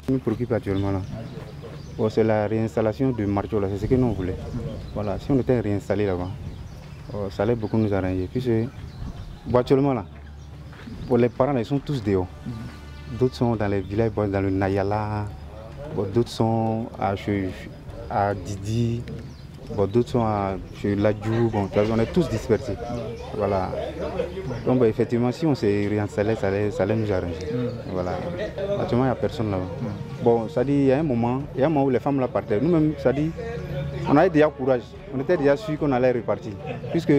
Nous préoccupe actuellement là. Bon, c'est la réinstallation de Marjo là, c'est ce que nous voulons. Voilà, si on était réinstallé là-bas, ça allait beaucoup nous arranger. Puisque bon, actuellement là, bon, les parents là, ils sont tous dehors. D'autres sont dans les villages, bon, dans le Nayala, bon, d'autres sont à Didi, bon, d'autres sont chez Ladjou, bon, on est tous dispersés. Voilà. Donc bah, effectivement, si on s'est réinstallé, ça allait nous arranger. Voilà. Actuellement, il n'y a personne là-bas. Bon, ça dit, il y a un moment où les femmes là partaient. Nous-mêmes, ça dit, on avait déjà courage. On était déjà sûr qu'on allait repartir. Puisque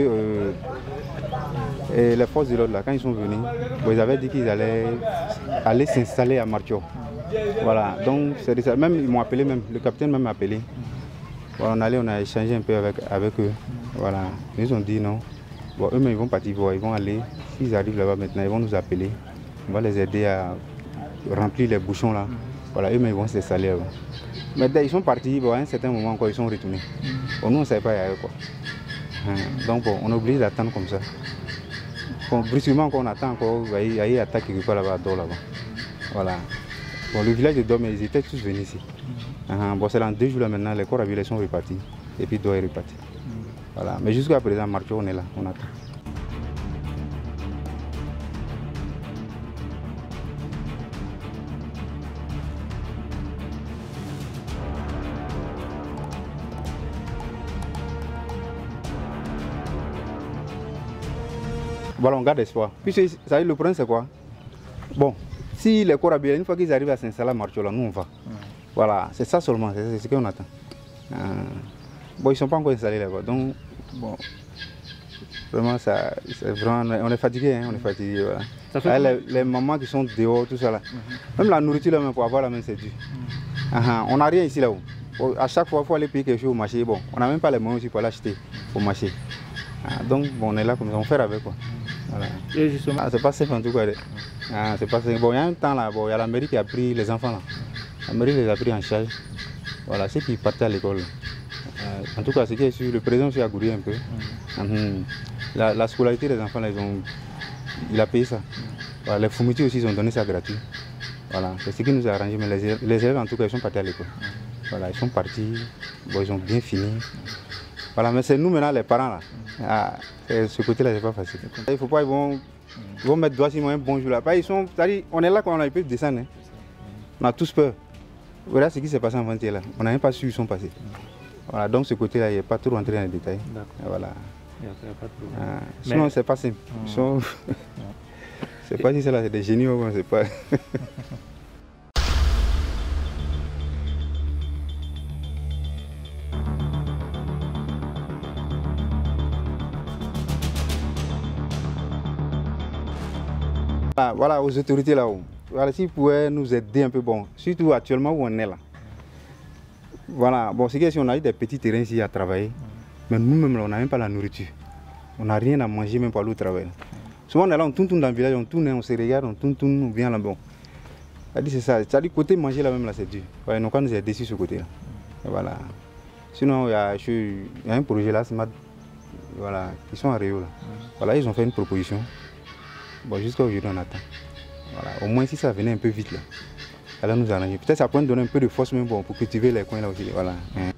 et les forces de l'ordre là, quand ils sont venus, bon, ils avaient dit qu'ils allaient aller s'installer à Martio. Voilà. Donc c'est ça. Même ils m'ont appelé, même le capitaine m'a appelé. Voilà, on a échangé un peu avec eux. Voilà. Ils ont dit non. Bon, eux-mêmes ils vont partir, bon, ils vont aller. S'ils arrivent là-bas maintenant, ils vont nous appeler. On va les aider à remplir les bouchons là. Voilà, eux-mêmes ils vont s'installer. Mais dès ils sont partis, bon, à un certain moment encore, ils sont retournés. Bon, nous on ne savait pas y aller quoi. Donc bon, on est obligé d'attendre comme ça. Bon, brusquement quand on attend encore, il y a une attaque quelque part là-bas, là-bas. Voilà. Bon, le village de Dom, ils étaient tous venus ici. Bon, c'est dans 2 jours là maintenant, les corps à ville sont repartis. Et puis Dom est reparti. Voilà. Mais jusqu'à présent, Marcho, on est là, on attend. Voilà, on garde espoir. Puisque ça, le problème c'est quoi? Bon, si les corps habillés, une fois qu'ils arrivent à s'installer à Marcho, là, nous on va. Voilà, c'est ça seulement, c'est ce qu'on attend. Bon, ils ne sont pas encore installés là-bas, donc bon, vraiment, on est fatigué, hein, on est fatigué. Voilà. Les mamans qui sont dehors, tout ça là. Même la nourriture là, même, pour avoir la main, c'est dur. On n'a rien ici là-haut. Bon, à chaque fois, il faut aller payer quelque chose au marché. Bon, on n'a même pas les moyens aussi pour l'acheter au marché. Donc, bon, on est là comme ça, on fait avec quoi. Voilà. Et justement, c'est pas safe en tout cas. C'est pas safe. Bon, il y a un temps là, il y a la mairie qui a pris les enfants là. La mairie les a pris en charge. Voilà, ceux qui partaient à l'école. En tout cas, c'est que le président aussi a gouré un peu. La scolarité des enfants là, il a payé ça. Voilà, les fournitures aussi, ils ont donné ça gratuit. Voilà, c'est ce qui nous a arrangé. Mais les élèves en tout cas, ils sont partis à l'école. Voilà, ils sont partis. Bon, ils ont bien fini. Voilà, mais c'est nous maintenant les parents là. Ce côté-là, c'est pas facile. Il faut pas, ils vont mettre doigt sur moi un bon jour là. On est là quand on a pu descendre. Hein. On a tous peur. Voilà ce qui s'est passé en Vantier là. On n'a même pas su où ils sont passés. Voilà, donc ce côté-là, il n'est pas trop rentré dans les détails. Voilà. Il n'y a pas de problème. Sinon, c'est pas simple. C'est pas si c'est là, c'est des génies, c'est pas. Voilà, aux autorités là-haut. Voilà, s'ils pouvaient nous aider un peu, bon, surtout actuellement où on est là. Voilà, bon, c'est que si on a eu des petits terrains ici à travailler, mais nous-mêmes là, on n'a même pas la nourriture. On n'a rien à manger même pour aller au travail. Souvent on est là, on tourne dans le village, on tourne, on se regarde, on tourne, on vient là, bon. C'est ça, c'est-à-dire côté manger là même là, c'est dur. Voilà, ils n'ont qu'à nous aider sur ce côté là. Voilà. Sinon, il y a un projet là, voilà, ils sont à Rio là. Voilà, ils ont fait une proposition. Bon, jusqu'à aujourd'hui, on attend. Voilà. Au moins, si ça venait un peu vite, là, ça va nous arranger. Peut-être ça pourrait nous donner un peu de force même bon, pour cultiver les coins là aussi. Voilà.